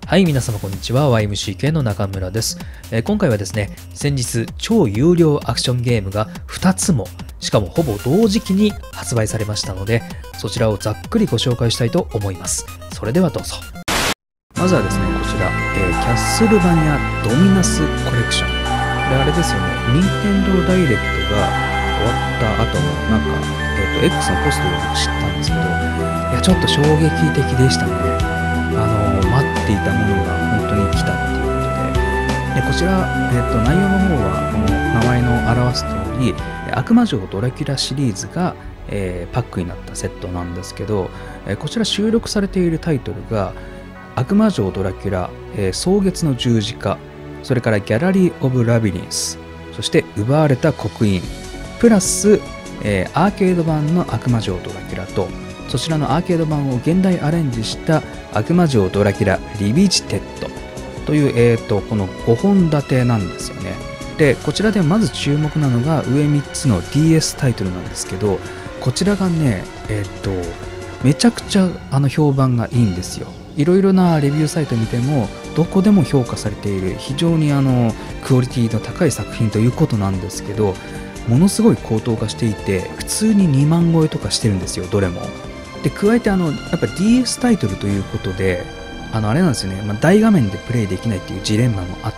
はい、皆様こんにちは。YMCK の中村です。今回はですね、先日超有料アクションゲームが2つも、しかもほぼ同時期に発売されましたので、そちらをざっくりご紹介したいと思います。それではどうぞ。まずはですね、こちら、キャッスルバニアドミナスコレクション。これあれですよね、任天堂ダイレクトが終わった後のX のポストを知ったんですけど、いやちょっと衝撃的でしたね。待っていたものが本当に来たっていうことで、こちら、内容の方はこの名前の表す通り、悪魔城ドラキュラシリーズが、パックになったセットなんですけど、こちら収録されているタイトルが悪魔城ドラキュラ、蒼月の十字架、それからギャラリー・オブ・ラビリンス、そして奪われた刻印プラス、アーケード版の悪魔城ドラキュラと、そちらのアーケード版を現代アレンジした悪魔城ドラキュラリビジテッドという、この5本立てなんですよね。で、こちらでまず注目なのが上3つの DS タイトルなんですけど、こちらがね、めちゃくちゃ評判がいいんですよ。いろいろなレビューサイト見てもどこでも評価されている非常にクオリティの高い作品ということなんですけど、ものすごい高騰化していて普通に2万超えとかしてるんですよ、どれも。で、加えてやっぱ DS タイトルということで、あれなんですよね、大画面でプレイできないっていうジレンマもあって、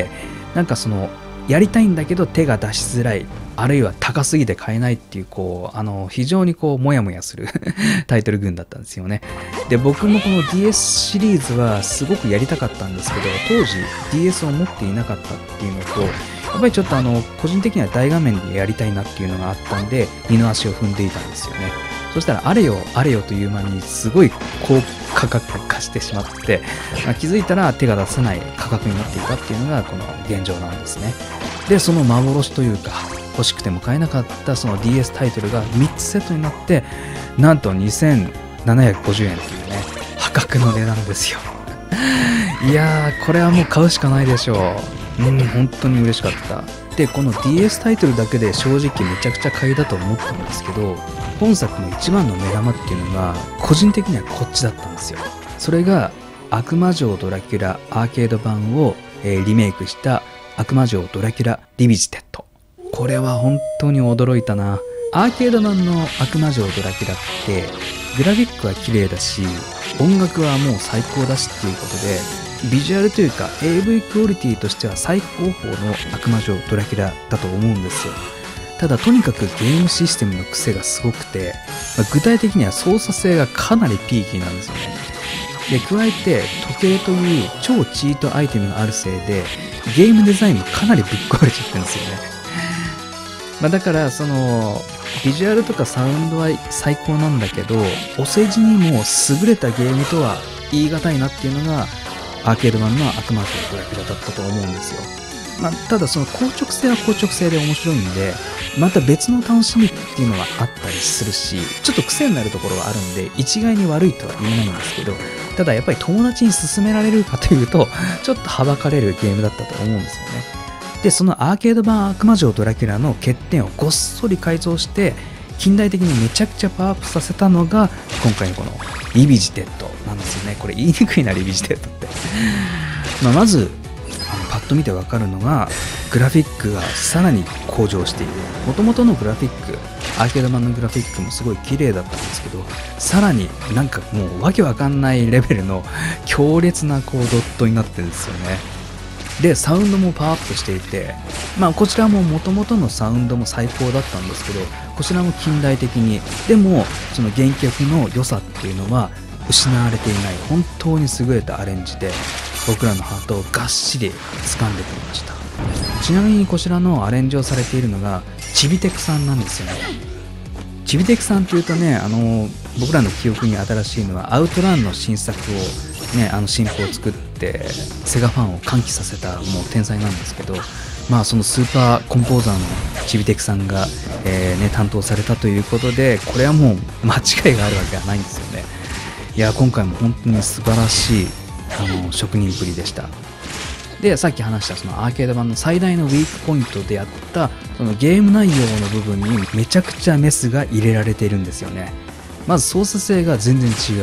なんかやりたいんだけど手が出しづらい、あるいは高すぎて買えないっていう、非常にモヤモヤするタイトル群だったんですよね。で、僕もこの DS シリーズはすごくやりたかったんですけど、当時 DS を持っていなかったっていうのと、やっぱりちょっと個人的には大画面でやりたいなっていうのがあったんで、二の足を踏んでいたんですよね。そしたらあれよという間にすごい高価格化してしまって、気づいたら手が出せない価格になっていたっていうのがこの現状なんですね。で、その幻というか欲しくても買えなかったその DS タイトルが3つセットになって、なんと2750円っていうね、破格の値段ですよ。いやー、これはもう買うしかないでしょう。本当に嬉しかった。で、この DS タイトルだけで正直めちゃくちゃ買いだと思ったんですけど、本作の一番の目玉っていうのが個人的にはこっちだったんですよ。それが悪魔城ドラキュラアーケード版を、リメイクした悪魔城ドラキュラリビジテッド。これは本当に驚いたな。アーケード版の悪魔城ドラキュラってグラフィックは綺麗だし、音楽はもう最高だしっていうことで、ビジュアルというか AV クオリティとしては最高峰の悪魔城ドラキュラだと思うんですよ。ただとにかくゲームシステムの癖がすごくて、具体的には操作性がかなりピーキーなんですよね。で、加えて時計という超チートアイテムがあるせいでゲームデザインもかなりぶっ壊れちゃってるんですよね。だからビジュアルとかサウンドは最高なんだけど、お世辞にも優れたゲームとは言い難いなっていうのがアーケード版の悪魔城ドラキュラだったと思うんですよ。ただその硬直性は硬直性で面白いんで、また別の楽しみっていうのはあったりするし、ちょっと癖になるところはあるんで一概に悪いとは言えないんですけど、ただやっぱり友達に勧められるかというとちょっとはばかれるゲームだったと思うんですよね。で、そのアーケード版悪魔城ドラキュラの欠点をごっそり改造して近代的にめちゃくちゃパワーアップさせたのが今回のこのリビジテッドなんですよね。これ言いにくいな、リビジテッドってまずパッと見てわかるのがグラフィックがさらに向上している。元々のグラフィック、アーケード版のグラフィックもすごい綺麗だったんですけど、さらになんかもうわけわかんないレベルの強烈なドットになってるんですよね。で、サウンドもパワーアップしていて、こちらも元々のサウンドも最高だったんですけど、こちらも近代的に、でもその原曲の良さっていうのは失われていない本当に優れたアレンジで僕らのハートをがっしり掴んでくれました。ちなみにこちらのアレンジをされているのがちびテクさんなんですよね。ちびテクさんっていうとね、僕らの記憶に新しいのはアウトランの新作をね、新譜を作ってセガファンを歓喜させたもう天才なんですけど、そのスーパーコンポーザーのちびテクさんが、担当されたということで、これはもう間違いがあるわけはないんですよね。いや、今回も本当に素晴らしい職人ぶりでした。で、さっき話したそのアーケード版の最大のウィークポイントであったそのゲーム内容の部分にめちゃくちゃメスが入れられているんですよね。まず操作性が全然違う。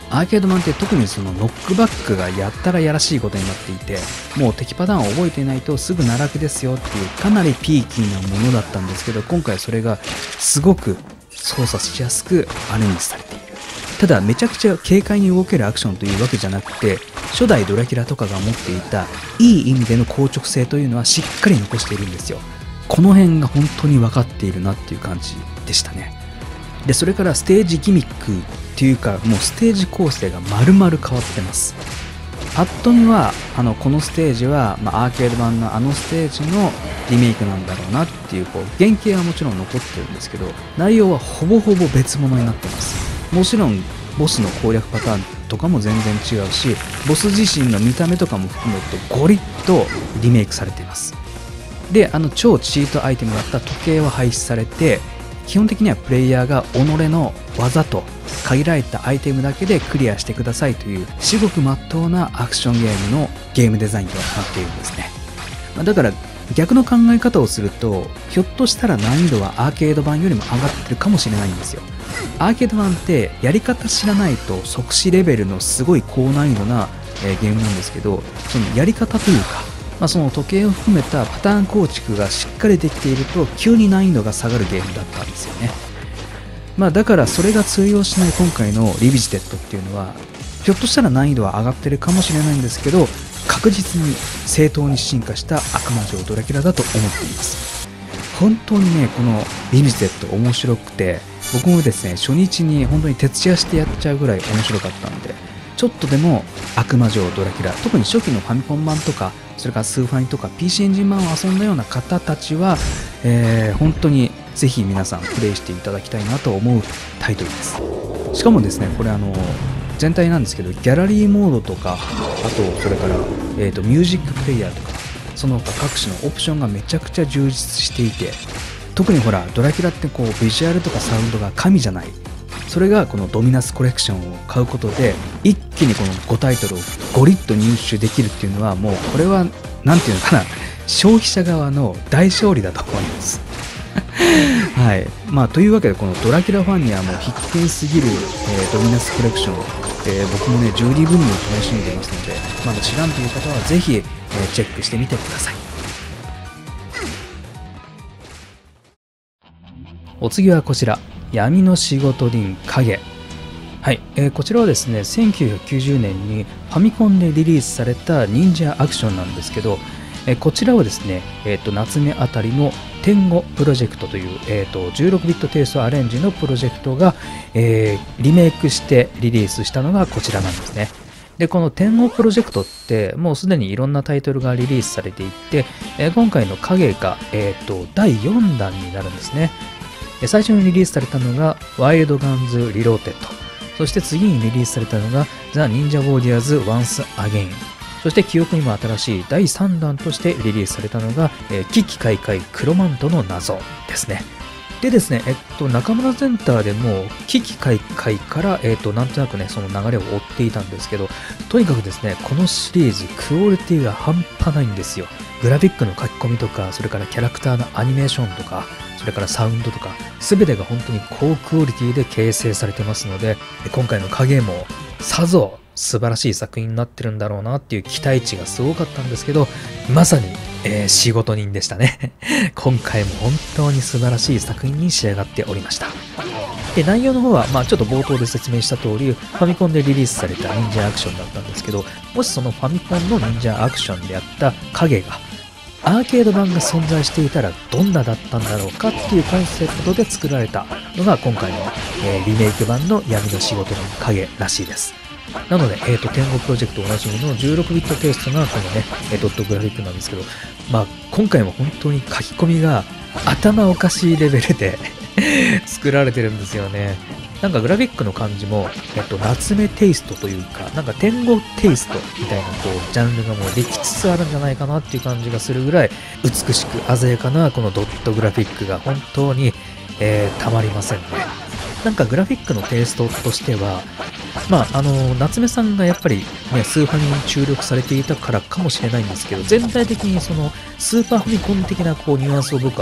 アーケード版って特にそのノックバックがやったらやらしいことになっていて、もう敵パターンを覚えていないとすぐ奈落ですよっていうかなりピーキーなものだったんですけど、今回それがすごく操作しやすくアレンジされている。ただめちゃくちゃ軽快に動けるアクションというわけじゃなくて、初代ドラキュラとかが持っていたいい意味での硬直性というのはしっかり残しているんですよ。この辺が本当に分かっているなっていう感じでしたね。でそれからステージギミックっていうか、もうステージ構成が丸々変わってます。パッと見はこのステージは、アーケード版のステージのリメイクなんだろうなっていう、原型はもちろん残ってるんですけど、内容はほぼほぼ別物になってます。もちろんボスの攻略パターンとかも全然違うし、ボス自身の見た目とかも含めるとゴリッとリメイクされています。で超チートアイテムだった時計は廃止されて、基本的にはプレイヤーが己の技と限られたアイテムだけでクリアしてくださいという至極真っ当なアクションゲームのゲームデザインとなっているんですね。だから逆の考え方をすると、ひょっとしたら難易度はアーケード版よりも上がってるかもしれないんですよ。アーケード版ってやり方知らないと即死レベルのすごい高難易度なゲームなんですけど、そのやり方というか、その時計を含めたパターン構築がしっかりできていると急に難易度が下がるゲームだったんですよね。だからそれが通用しない今回のリビジテッドっていうのは、ひょっとしたら難易度は上がってるかもしれないんですけど、確実に正当に進化した悪魔城ドラキュラだと思っています。本当にね、このリビジテッド面白くて、僕もですね、初日に本当に徹夜してやっちゃうぐらい面白かったんで、ちょっとでも悪魔城ドラキュラ、特に初期のファミコン版とか、それからスーファミとか PC エンジン版を遊んだような方たちは、本当にぜひ皆さんプレイしていただきたいなと思うタイトルです。しかもですね、これ全体なんですけど、ギャラリーモードとか、あとそれから、ミュージックプレイヤーとか、その他各種のオプションがめちゃくちゃ充実していて、特にほらドラキュラってビジュアルとかサウンドが神じゃない。それがこのドミナスコレクションを買うことで一気にこの5タイトルをゴリッと入手できるっていうのは、もうこれはなんていうのかな、消費者側の大勝利だと思いますはい、というわけで、このドラキュラファンにはもう必見すぎる、ドミナスコレクション、僕もね十二分に楽しんでいますので、まだ知らんという方はぜひ、チェックしてみてください。お次はこちら、闇の仕事人影。はい、こちらはですね、1990年にファミコンでリリースされた忍者アクションなんですけど、こちらはですね、夏目あたりの天狗プロジェクトという、16ビットテイストアレンジのプロジェクトが、リメイクしてリリースしたのがこちらなんですね。で、この天狗プロジェクトってもうすでにいろんなタイトルがリリースされていて、今回の影が、第4弾になるんですね。最初にリリースされたのがワイルドガンズリローテッド、そして次にリリースされたのがザ・忍者ウォーリアーズ・ワンス・アゲイン、そして記憶にも新しい第3弾としてリリースされたのが危機開会クロマントの謎ですね。でですね、中村センターでも危機開会から、なんとなくね、その流れを追っていたんですけど、とにかくですね、このシリーズクオリティが半端ないんですよ。グラフィックの書き込みとか、それからキャラクターのアニメーションとか、それからサウンドとか、全てが本当に高クオリティで形成されてますので、今回の影もさぞ素晴らしい作品になってるんだろうなっていう期待値がすごかったんですけど、まさに、仕事人でしたね。今回も本当に素晴らしい作品に仕上がっておりました。で、内容の方は、ちょっと冒頭で説明した通り、ファミコンでリリースされた忍者アクションだったんですけど、もしそのファミコンの忍者アクションであった影が、アーケード版が存在していたらどんなだったんだろうかっていうコンセプトで作られたのが今回の、リメイク版の闇の仕事の影らしいです。なので、天狗プロジェクトおなじみの16ビットテイストがこのね、ドットグラフィックなんですけど、今回も本当に書き込みが頭おかしいレベルで作られてるんですよね。なんかグラフィックの感じも、夏目テイストというか、なんか天狗テイストみたいなジャンルがもうできつつあるんじゃないかなっていう感じがするぐらい、美しく鮮やかなこのドットグラフィックが本当に、たまりませんね。なんかグラフィックのテイストとしては、夏目さんがやっぱりね、スーファミに注力されていたからかもしれないんですけど、全体的にそのスーパーファミコン的なニュアンスを僕は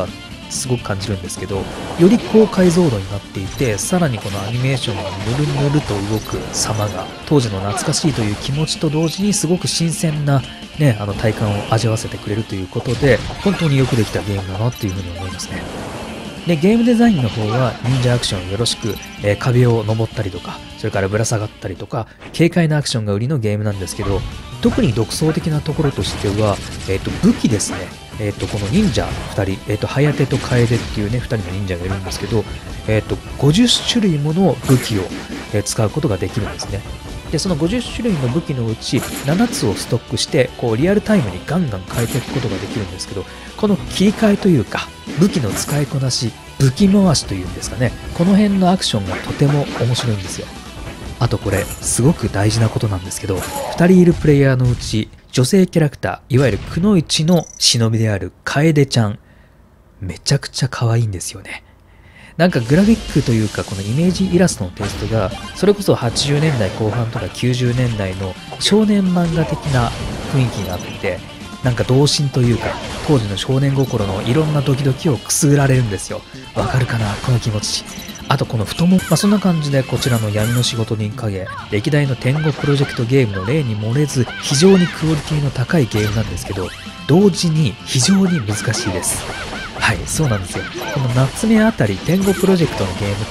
すごく感じるんですけど、より高解像度になっていて、さらにこのアニメーションがぬるぬると動く様が当時の懐かしいという気持ちと同時にすごく新鮮なね、体感を味わわせてくれるということで、本当によくできたゲームだなっていうふうに思いますね。で、ゲームデザインの方は忍者アクションよろしく、壁を登ったりとか、それからぶら下がったりとか、軽快なアクションが売りのゲームなんですけど、特に独創的なところとしては、武器ですね。この忍者2人、颯と楓っていうね、2人の忍者がいるんですけど、50種類もの武器を、使うことができるんですね。で、その50種類の武器のうち7つをストックして、こうリアルタイムにガンガン変えていくことができるんですけど、この切り替えというか、武器の使いこなし、武器回しというんですかね、この辺のアクションがとても面白いんですよ。あとこれ、すごく大事なことなんですけど、2人いるプレイヤーのうち、女性キャラクター、いわゆるくのいちの忍びである楓ちゃん、めちゃくちゃ可愛いんですよね。なんかグラフィックというか、このイメージイラストのテイストが、それこそ80年代後半とか90年代の少年漫画的な雰囲気があって、なんか童心というか、当時の少年心のいろんなドキドキをくすぐられるんですよ。わかるかな、この気持ち。あとこの太もも、そんな感じでこちらの闇の仕事人影、歴代の天国プロジェクトゲームの例に漏れず、非常にクオリティの高いゲームなんですけど、同時に非常に難しいです。はい、そうなんですよ。この夏目あたり天国プロジェクトのゲームって、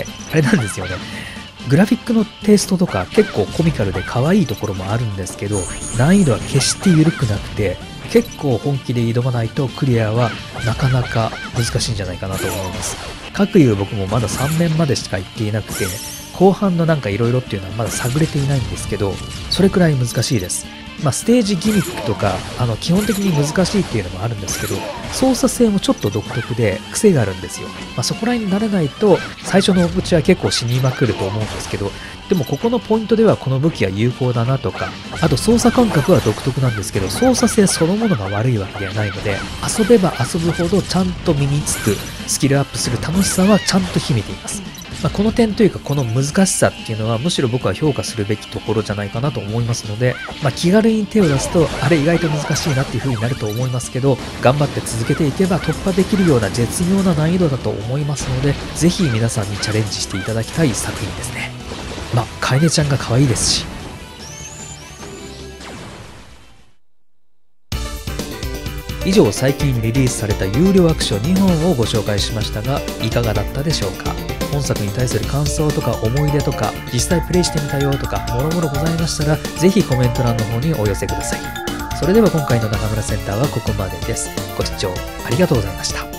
あれなんですよね。グラフィックのテイストとか結構コミカルで可愛いところもあるんですけど、難易度は決して緩くなくて、結構本気で挑まないとクリアはなかなか難しいんじゃないかなと思います。かくいう僕もまだ3面までしか行っていなくて、後半のなんか色々っていうのはまだ探れていないんですけど、それくらい難しいです。ステージギミックとか、基本的に難しいっていうのもあるんですけど、操作性もちょっと独特で癖があるんですよ。そこら辺に慣れないと、最初のうちは結構死にまくると思うんですけど、でもここのポイントではこの武器は有効だなとか、あと操作感覚は独特なんですけど、操作性そのものが悪いわけではないので、遊べば遊ぶほどちゃんと身につく、スキルアップする楽しさはちゃんと秘めています。この点というかこの難しさっていうのはむしろ僕は評価するべきところじゃないかなと思いますので、気軽に手を出すとあれ意外と難しいなっていう風になると思いますけど、頑張って続けていけば突破できるような絶妙な難易度だと思いますので、ぜひ皆さんにチャレンジしていただきたい作品ですね。楓ちゃんが可愛いですし。以上、最近リリースされた有料アクション2本をご紹介しましたが、いかがだったでしょうか。本作に対する感想とか思い出とか、実際プレイしてみたよとか、もろもろございましたら、ぜひコメント欄の方にお寄せください。それでは今回の中村センターはここまでです。ご視聴ありがとうございました。